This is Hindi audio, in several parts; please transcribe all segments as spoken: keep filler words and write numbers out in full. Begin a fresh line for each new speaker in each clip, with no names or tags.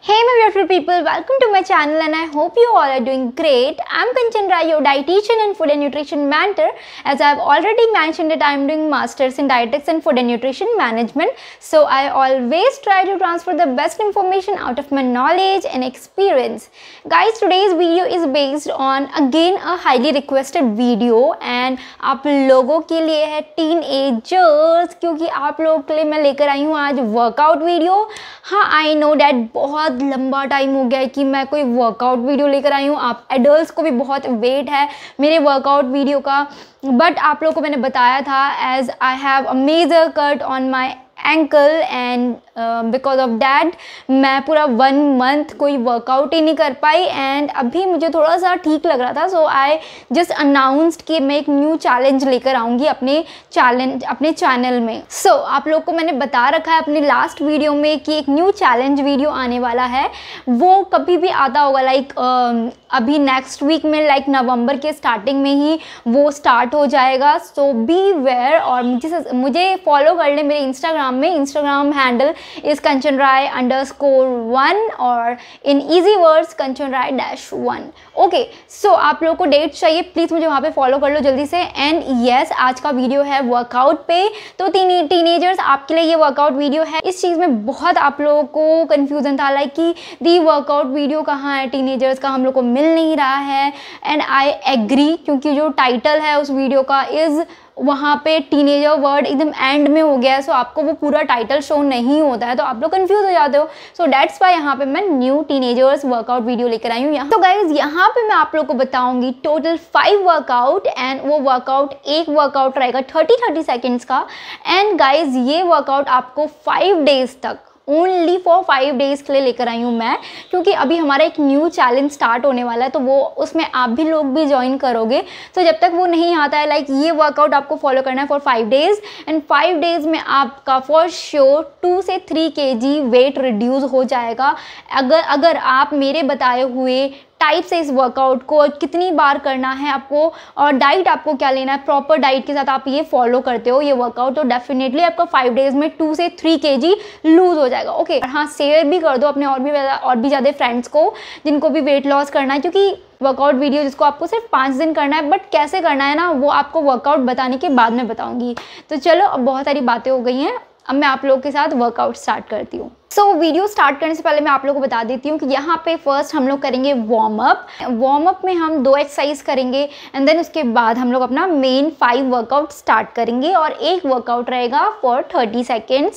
Hey my beautiful people, welcome to my channel and I hope you all are doing great. I'm Kanchan Rai, your dietitian and food and nutrition mentor. As I've already mentioned that I'm doing masters in dietetics and food and nutrition management. So I always try to transfer the best information out of my knowledge and experience. Guys, today's video is based on again a highly requested video and आप लोगों के लिए है teenagers, क्योंकि आप लोगों के लिए मैं लेकर आई हूँ आज वर्कआउट वीडियो. हाँ, आई नो डैट बहुत लंबा टाइम हो गया है कि मैं कोई वर्कआउट वीडियो लेकर आई हूँ. आप एडल्ट्स को भी बहुत वेट है मेरे वर्कआउट वीडियो का, बट आप लोगों को मैंने बताया था as I have a major cut on my ankle and because of that मैं पूरा वन मंथ कोई वर्कआउट ही नहीं कर पाई एंड अभी मुझे थोड़ा सा ठीक लग रहा था. सो आई जस्ट अनाउंस्ड कि मैं एक न्यू चैलेंज लेकर आऊँगी अपने चैलेंज अपने चैनल में. सो so, आप लोग को मैंने बता रखा है अपने लास्ट वीडियो में कि एक न्यू चैलेंज वीडियो आने वाला है. वो कभी भी आता होगा लाइक like, uh, अभी नेक्स्ट वीक में लाइक like, नवंबर के स्टार्टिंग में ही वो स्टार्ट हो जाएगा. सो बी वेयर और मुझे मुझे फॉलो कर ले मेरे इंस्टाग्राम में. Instagram handle is Kanchan Rai underscore one और in easy words Kanchan Rai dash one. Okay, so आप लोगों को डेट चाहिए प्लीज़ मुझे वहाँ पे फॉलो कर लो जल्दी से. एंड येस, आज का वीडियो है वर्कआउट पे. तो टीन टीनेजर्स आपके लिए ये वर्कआउट वीडियो है. इस चीज़ में बहुत आप लोगों को कन्फ्यूज़न था लाइक कि दी वर्कआउट वीडियो कहाँ है, टीनेजर्स का हम लोग को मिल नहीं रहा है. एंड आई एग्री, क्योंकि जो टाइटल है उस वीडियो का इज़ वहाँ पे टीनेजर वर्ड एकदम एंड में हो गया है. सो so, आपको वो पूरा टाइटल शो नहीं होता है तो आप लोग कंफ्यूज हो जाते हो. सो दैट्स वाई यहाँ पे मैं न्यू टीनेजर्स वर्कआउट वीडियो लेकर आई हूँ यहाँ. तो गाइज यहाँ पे मैं आप लोग को बताऊंगी टोटल फाइव वर्कआउट एंड वो वर्कआउट एक वर्कआउट रहेगा थर्टी थर्टी सेकेंड्स का. एंड गाइज ये वर्कआउट आपको फाइव डेज तक ओनली फॉर फाइव डेज़ के लिए लेकर आई हूँ मैं, क्योंकि अभी हमारा एक न्यू चैलेंज स्टार्ट होने वाला है तो वो उसमें आप भी लोग भी ज्वाइन करोगे. तो जब तक वो नहीं आता है लाइक ये वर्कआउट आपको फॉलो करना है for five days and five days में आपका फॉर श्योर टू से three K G weight reduce हो जाएगा अगर अगर आप मेरे बताए हुए टाइप से इस वर्कआउट को कितनी बार करना है आपको और डाइट आपको क्या लेना है प्रॉपर डाइट के साथ आप ये फॉलो करते हो ये वर्कआउट, तो डेफिनेटली आपका फाइव डेज में टू से थ्री के जी लूज हो जाएगा. Okay okay. हाँ, शेयर भी कर दो अपने और भी और भी ज़्यादा फ्रेंड्स को जिनको भी वेट लॉस करना है, क्योंकि वर्कआउट वीडियो जिसको आपको सिर्फ पाँच दिन करना है बट कैसे करना है ना वो आपको वर्कआउट बताने के बाद में बताऊँगी. तो चलो, अब बहुत सारी बातें हो गई हैं, अब मैं आप लोगों के साथ वर्कआउट स्टार्ट करती हूँ. सो so, वीडियो स्टार्ट करने से पहले मैं आप लोगों को बता देती हूँ कि यहाँ पे फर्स्ट हम लोग करेंगे वार्म अप. वार्म अप में हम दो एक्सरसाइज करेंगे एंड देन उसके बाद हम लोग अपना मेन फाइव वर्कआउट स्टार्ट करेंगे और एक वर्कआउट रहेगा फॉर थर्टी सेकेंड्स.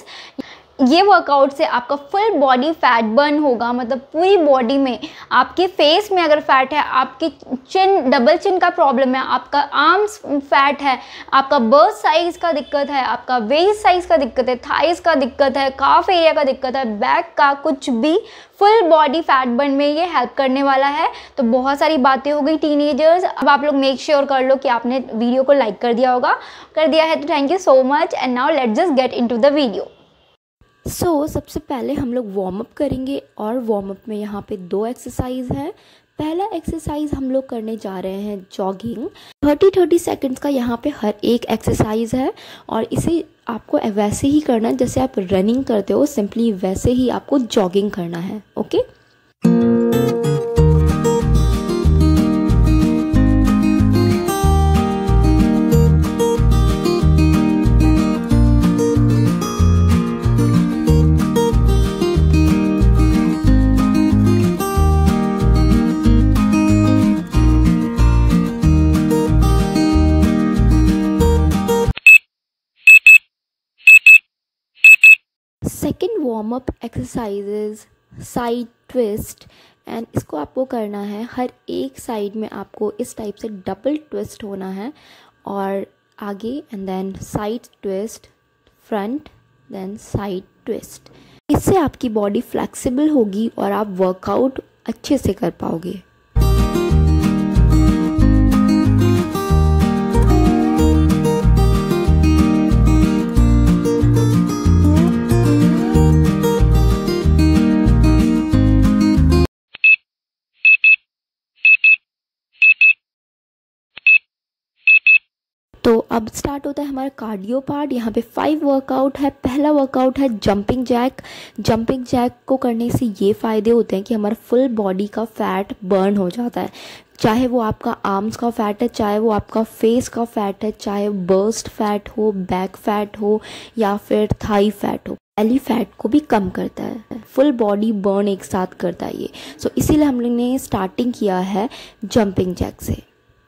ये वर्कआउट से आपका फुल बॉडी फैट बर्न होगा, मतलब पूरी बॉडी में. आपके फेस में अगर फैट है, आपकी चिन डबल चिन का प्रॉब्लम है, आपका आर्म्स फैट है, आपका बर्स्ट साइज का दिक्कत है, आपका वेस्ट साइज का दिक्कत है, थाइस का दिक्कत है, काफ एरिया का दिक्कत है, बैक का कुछ भी, फुल बॉडी फैट बर्न में ये हेल्प करने वाला है. तो बहुत सारी बातें हो गई टीनेजर्स. अब आप लोग मेक श्योर कर लो कि आपने वीडियो को लाइक कर दिया होगा. कर दिया है तो thank you so much. And now let's just get into the video.
So so, सबसे पहले हम लोग वार्म अप करेंगे और वार्म अप में यहाँ पे दो एक्सरसाइज है. पहला एक्सरसाइज हम लोग करने जा रहे हैं जॉगिंग. थर्टी थर्टी सेकेंड्स का यहाँ पे हर एक एक्सरसाइज है और इसे आपको वैसे ही करना है जैसे आप रनिंग करते हो, सिंपली वैसे ही आपको जॉगिंग करना है. Okay okay? Second warm up exercises side twist and इसको आपको करना है हर एक साइड में आपको इस टाइप से डबल ट्विस्ट होना है और आगे and then side twist, front then side twist. इससे आपकी बॉडी फ्लेक्सिबल होगी और आप वर्कआउट अच्छे से कर पाओगे. तो अब स्टार्ट होता है हमारा कार्डियो पार्ट। यहाँ पे फाइव वर्कआउट है। पहला वर्कआउट है जंपिंग जैक। जंपिंग जैक को करने से ये फ़ायदे होते हैं कि हमारा फुल बॉडी का फैट बर्न हो जाता है, चाहे वो आपका आर्म्स का फैट है, चाहे वो आपका फेस का फैट है, चाहे बर्स्ट फैट हो, बैक फैट हो या फिर थाई फैट हो। बेली फैट को भी कम करता है, फुल बॉडी बर्न एक साथ करता है ये। सो so, इसीलिए हम लोग ने स्टार्टिंग किया है जंपिंग जैक से।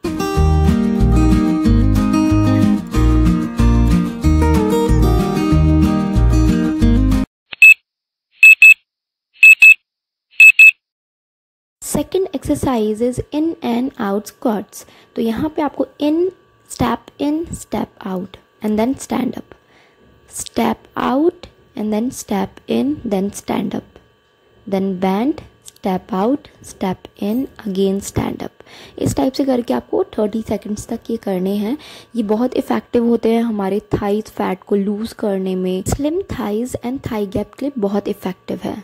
Second exercise is in and out squats. तो यहाँ पे आपको in, step in, step out and then stand up, step out and then step in, then stand up, then bend, step out, step in, again stand up। इस टाइप से करके आपको थर्टी सेकंड्स तक ये करने हैं। ये बहुत इफ़ेक्टिव होते हैं हमारे थाइज फैट को लूज़ करने में। Slim thighs and thigh gap के लिए बहुत इफ़ेक्टिव है।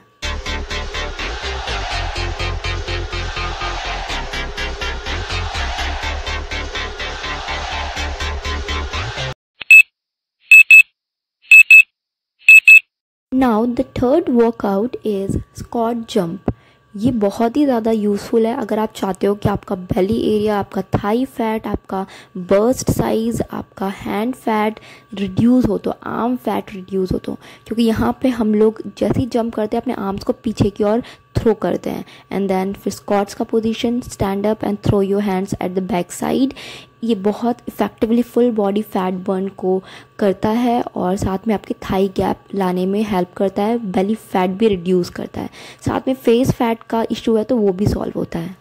Now the third workout is squat jump. ये बहुत ही ज़्यादा यूज़फुल है अगर आप चाहते हो कि आपका बेली एरिया, आपका थाई फैट, आपका बर्स्ट साइज़, आपका हैंड फैट रिड्यूस हो, तो आर्म फैट रिड्यूस हो। तो क्योंकि यहाँ पे हम लोग जैसे ही जंप करते हैं अपने आर्म्स को पीछे की ओर थ्रो करते हैं एंड देन फिर स्क्वाट्स का position, stand up and throw your hands at the back side. ये बहुत effectively full body fat burn को करता है और साथ में आपके थाई गैप लाने में हेल्प करता है, बेली फैट भी रिड्यूस करता है, साथ में फेस फैट का इशू है तो वो भी सॉल्व होता है।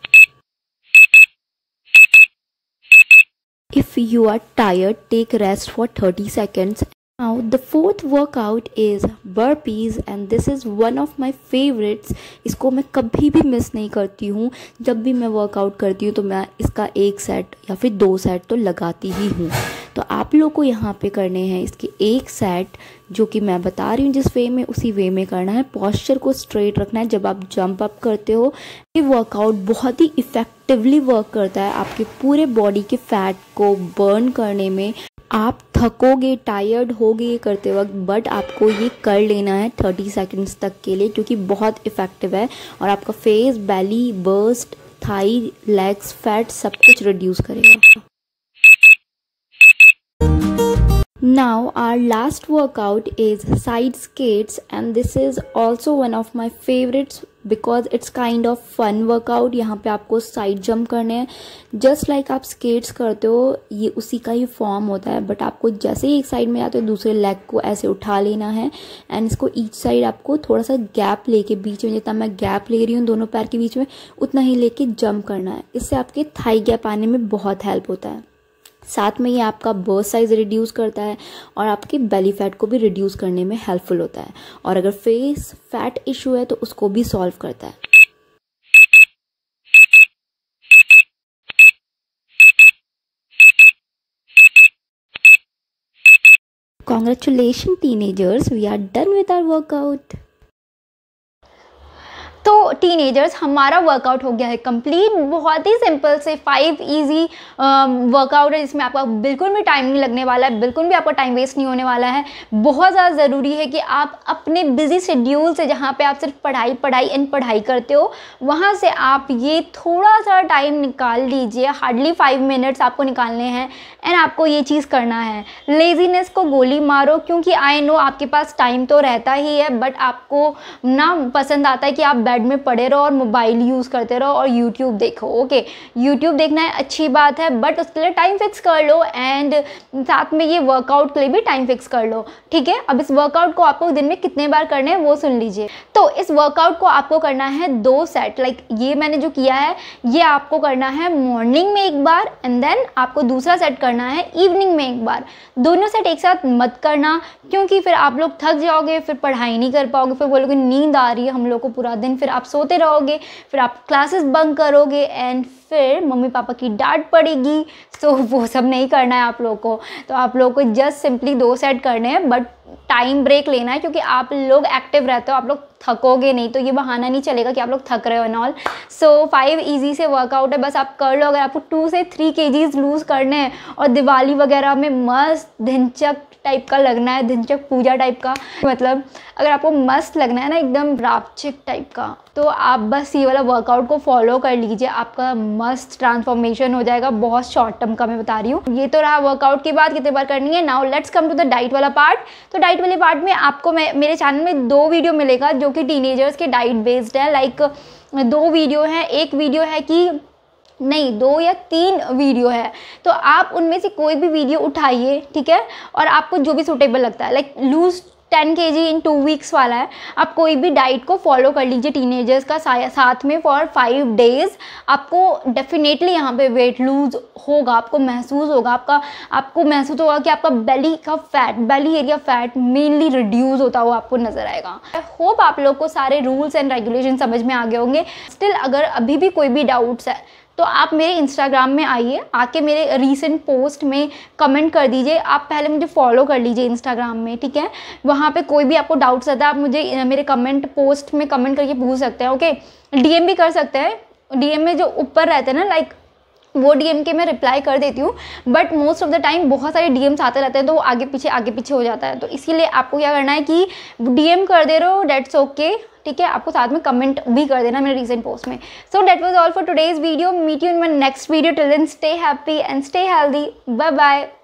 If you are tired, take rest for thirty seconds. Now the fourth workout is burpees and this is one of my favorites। इसको मैं कभी भी मिस नहीं करती हूँ। जब भी मैं वर्कआउट करती हूँ तो मैं इसका एक सेट या फिर दो सेट तो लगाती ही हूँ। तो आप लोग को यहाँ पे करने हैं इसके एक सेट, जो कि मैं बता रही हूँ जिस वे में, उसी वे में करना है। पॉस्चर को स्ट्रेट रखना है जब आप जंप अप करते हो। ये वर्कआउट बहुत ही इफ़ेक्टिवली वर्क करता है आपके पूरे बॉडी के फैट को बर्न करने में। आप थकोगे, टायर्ड होगे ये करते वक्त, बट आपको ये कर लेना है थर्टी सेकंड्स तक के लिए क्योंकि बहुत इफ़ेक्टिव है और आपका face, belly, bust, thigh, legs fat सब कुछ रिड्यूस करेगा। Now our last workout is side skates and this is also one of my favorites because it's kind of fun workout। यहाँ पे आपको साइड जंप करने हैं, जस्ट लाइक आप स्केट्स करते हो, ये उसी का ही फॉर्म होता है। बट आपको जैसे ही एक साइड में जाते हो दूसरे लेग को ऐसे उठा लेना है एंड इसको ईच साइड आपको थोड़ा सा गैप लेके, बीच में जितना मैं गैप ले रही हूँ दोनों पैर के बीच में उतना ही लेके जंप करना है। इससे आपके थाई गैप आने में बहुत हेल्प होता है। साथ में ये आपका बर्स्ट साइज रिड्यूस करता है और आपकी बेली फैट को भी रिड्यूस करने में हेल्पफुल होता है और अगर फेस फैट इशू है तो उसको भी सॉल्व करता है। Congratulations teenagers, we are done with our workout।
तो टीनेजर्स हमारा वर्कआउट हो गया है कंप्लीट। बहुत ही सिंपल से फाइव इजी वर्कआउट है जिसमें आपका बिल्कुल भी टाइम नहीं लगने वाला है, बिल्कुल भी आपका टाइम वेस्ट नहीं होने वाला है। बहुत ज़्यादा ज़रूरी है कि आप अपने बिजी शेड्यूल से, जहाँ पे आप सिर्फ पढ़ाई पढ़ाई एंड पढ़ाई करते हो, वहाँ से आप ये थोड़ा सा टाइम निकाल लीजिए। हार्डली फाइव मिनट्स आपको निकालने हैं एंड आपको ये चीज़ करना है। लेजीनेस को गोली मारो, क्योंकि आई नो आपके पास टाइम तो रहता ही है बट आपको ना पसंद आता है कि आप बेड में पड़े रहो और मोबाइल यूज़ करते रहो और यूट्यूब देखो। ओके, यूट्यूब देखना है अच्छी बात है बट उसके लिए टाइम फिक्स कर लो एंड साथ में ये वर्कआउट के लिए भी टाइम फिक्स कर लो। ठीक है, अब इस वर्कआउट को आपको दिन में कितने बार करने हैं वो सुन लीजिए। तो इस वर्कआउट को आपको करना है दो सेट। लाइक ये मैंने जो किया है ये आपको करना है मॉर्निंग में एक बार एंड देन आपको दूसरा सेट करना है इवनिंग में एक बार। दोनों सेट एक साथ मत करना क्योंकि फिर आप लोग थक जाओगे, फिर पढ़ाई नहीं कर पाओगे, फिर बोलोगे नींद आ रही है हम लोग को पूरा दिन, फिर आप सोते रहोगे, फिर आप क्लासेस बंक करोगे एंड फिर मम्मी पापा की डांट पड़ेगी। सो वो सब नहीं करना है आप लोग को। तो आप लोग को जस्ट सिंपली दो सेट करने हैं बट टाइम ब्रेक लेना है, क्योंकि आप लोग एक्टिव रहते हो, आप लोग थकोगे नहीं, तो ये बहाना नहीं चलेगा कि आप लोग थक रहे हो and all. So five easy से वर्कआउट है, बस आप कर लो। अगर आपको टू से थ्री केजीज लूज़ करने हैं और दिवाली वगैरह में मस्त ढिंचक टाइप का लगना है, ढिंचक पूजा टाइप का, मतलब अगर आपको मस्त लगना है ना एकदम रापचिक टाइप का, तो आप बस ये वाला वर्कआउट को फॉलो कर लीजिए, आपका मस्त ट्रांसफॉर्मेशन हो जाएगा। बहुत शॉर्ट टर्म का मैं बता रही हूँ। ये तो रहा वर्कआउट की बात, कितने बार करनी है। Now let's come to the diet वाला पार्ट। तो डाइट वाले पार्ट में आपको मैं मेरे चैनल में दो वीडियो मिलेगा जो कि टीनेजर्स के डाइट बेस्ड है। लाइक दो वीडियो है, एक वीडियो है कि नहीं दो या तीन वीडियो है, तो आप उनमें से कोई भी वीडियो उठाइए, ठीक है, और आपको जो भी सूटेबल लगता है, लाइक लूज टेन के जी इन टू वीक्स वाला है, आप कोई भी डाइट को फॉलो कर लीजिए टीनेजर्स का साथ में फॉर फाइव डेज। आपको डेफिनेटली यहाँ पे वेट लूज होगा, आपको महसूस होगा, आपका आपको महसूस होगा कि आपका बेली का fat, belly area fat mainly reduce होता हुआ आपको नजर आएगा। आई होप आप लोग को सारे रूल्स एंड रेगुलेशन समझ में आ गए होंगे। स्टिल अगर अभी भी कोई भी डाउट्स है तो आप मेरे इंस्टाग्राम में आइए, आके मेरे रीसेंट पोस्ट में कमेंट कर दीजिए। आप पहले मुझे फॉलो कर लीजिए इंस्टाग्राम में, ठीक है। वहाँ पे कोई भी आपको डाउट्स रहता है आप मुझे मेरे कमेंट पोस्ट में कमेंट करके पूछ सकते हैं, ओके। डीएम भी कर सकते हैं, डीएम में जो ऊपर रहते हैं ना, लाइक वो डीएम के मैं रिप्लाई कर देती हूँ, but most of the time बहुत सारे डीएम्स आते रहते हैं तो वो आगे पीछे आगे पीछे हो जाता है। तो इसीलिए आपको क्या करना है कि डीएम कर दे रहे हो, डेट्स ओके, ठीक है। आपको साथ में कमेंट भी कर देना मेरे रीसेंट पोस्ट में। So that was all for today's video. Meet you in my next video. Till then stay happy and stay healthy. Bye bye.